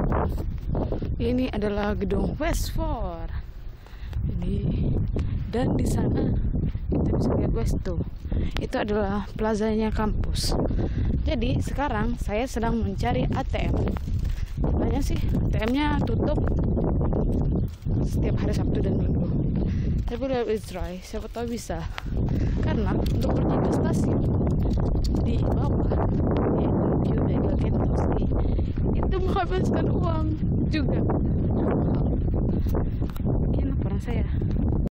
Ini adalah gedung Westford. Ini dan di sana kita bisa lihat West tuh. Itu adalah plazanya kampus. Jadi sekarang saya sedang mencari ATM. Katanya sih ATM-nya tutup setiap hari Sabtu dan Minggu. Tapi let's try, siapa tahu bisa. Karena untuk pergi ke stasiun di bawah di menuju dari Kentoski itu menghabiskan uang juga. Ini anak orang saya.